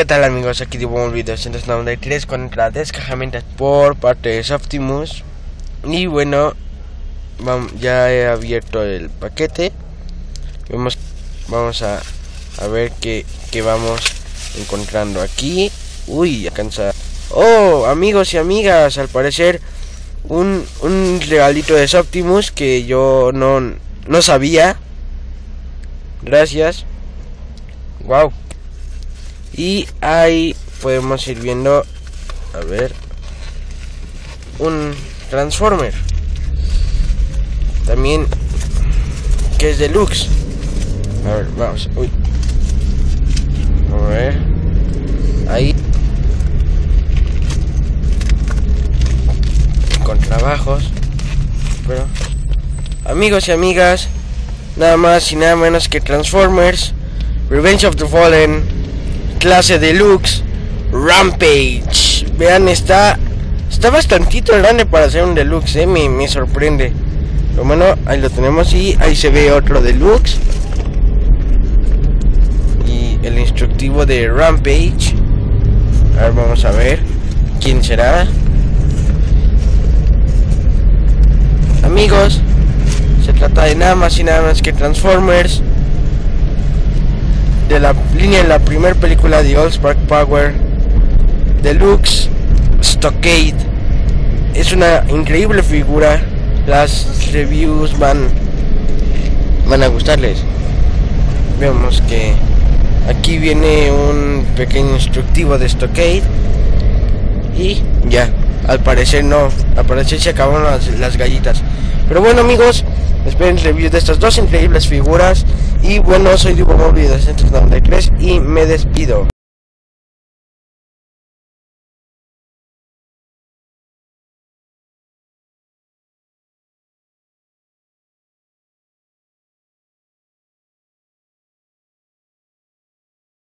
¿Qué tal amigos? Aquí digo un video 193 contra descajamientos por parte de Optimus. Y bueno, ya he abierto el paquete. Vamos a ver qué vamos encontrando aquí. Uy, alcanza. Oh, amigos y amigas, al parecer un regalito de Optimus que yo no sabía. Gracias. Wow. Y ahí podemos ir viendo, a ver, un Transformer también que es deluxe. A ver, vamos. Uy. A ver. Ahí con trabajos. Pero amigos y amigas, nada más y nada menos que Transformers Revenge of the Fallen clase deluxe Rampage. Vean, está bastantito grande para ser un deluxe, me sorprende. Pero bueno, ahí lo tenemos y ahí se ve otro deluxe. Y el instructivo de Rampage. A ver, vamos a ver quién será. Amigos, se trata de nada más y nada más que Transformers de la línea de la primera película de All Spark Power Deluxe Stockade. Es una increíble figura. Las reviews van a gustarles. Vemos que aquí viene un pequeño instructivo de Stockade. Y ya, al parecer se acabaron las gallitas. Pero bueno amigos, esperen reviews de estas dos increíbles figuras. Y bueno, soy Diego Móvil de 193 y me despido.